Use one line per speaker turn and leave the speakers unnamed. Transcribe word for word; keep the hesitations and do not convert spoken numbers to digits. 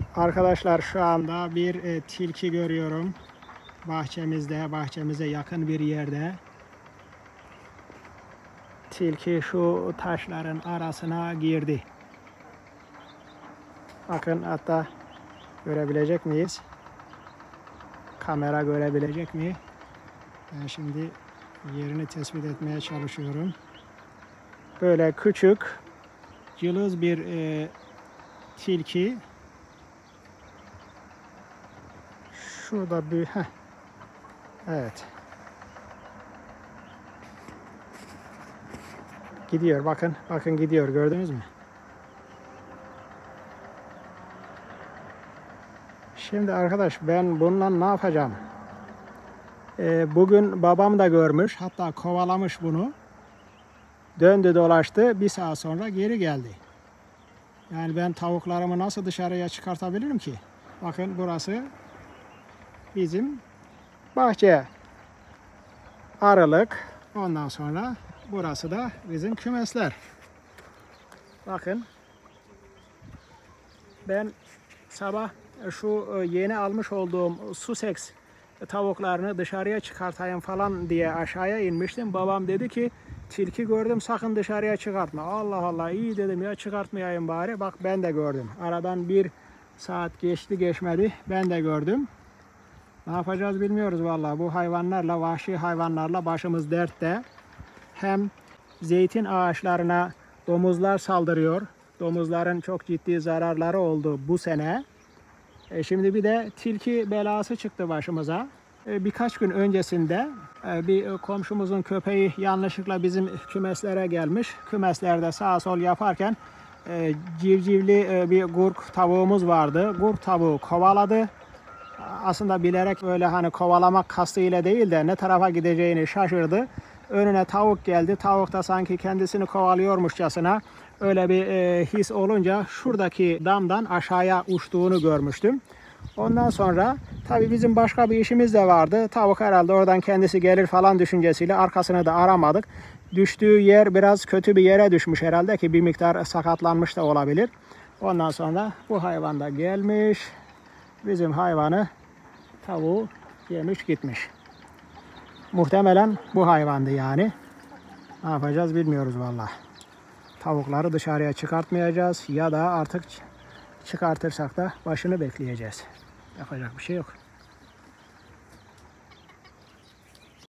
Arkadaşlar şu anda bir e, tilki görüyorum. Bahçemizde, bahçemize yakın bir yerde. Tilki şu taşların arasına girdi. Bakın hatta görebilecek miyiz? Kamera görebilecek mi? Ben şimdi yerini tespit etmeye çalışıyorum. Böyle küçük, cılız bir e, tilki. Şurada bir... Heh. Evet. Gidiyor bakın. Bakın gidiyor. Gördünüz mü? Şimdi arkadaş ben bununla ne yapacağım? Ee, bugün babam da görmüş. Hatta kovalamış bunu. Döndü dolaştı. Bir saat sonra geri geldi. Yani ben tavuklarımı nasıl dışarıya çıkartabilirim ki? Bakın burası bizim bahçe. Aralık. Ondan sonra burası da bizim kümesler. Bakın. Ben sabah şu yeni almış olduğum Sussex tavuklarını dışarıya çıkartayım falan diye aşağıya inmiştim. Babam dedi ki tilki gördüm sakın dışarıya çıkartma. Allah Allah iyi dedim ya çıkartmayayım bari. Bak ben de gördüm. Aradan bir saat geçti geçmedi ben de gördüm. Ne yapacağız bilmiyoruz vallahi. Bu hayvanlarla, vahşi hayvanlarla başımız dertte. Hem zeytin ağaçlarına domuzlar saldırıyor. Domuzların çok ciddi zararları oldu bu sene. E şimdi bir de tilki belası çıktı başımıza. E birkaç gün öncesinde e bir komşumuzun köpeği yanlışlıkla bizim kümeslere gelmiş. Kümeslerde sağ sol yaparken e civcivli e bir gurk tavuğumuz vardı. Gurk tavuğu kovaladı. Aslında bilerek öyle hani kovalamak kastıyla değil de ne tarafa gideceğini şaşırdı. Önüne tavuk geldi. Tavuk da sanki kendisini kovalıyormuşçasına öyle bir e, his olunca şuradaki damdan aşağıya uçtuğunu görmüştüm. Ondan sonra tabii bizim başka bir işimiz de vardı. Tavuk herhalde oradan kendisi gelir falan düşüncesiyle arkasını da aramadık. Düştüğü yer biraz kötü bir yere düşmüş herhalde ki bir miktar sakatlanmış da olabilir. Ondan sonra bu hayvan da gelmiş. Bizim hayvanı tavuğu yemiş gitmiş. Muhtemelen bu hayvandı yani. Ne yapacağız bilmiyoruz vallahi. Tavukları dışarıya çıkartmayacağız ya da artık çıkartırsak da başını bekleyeceğiz. Yapacak bir şey yok.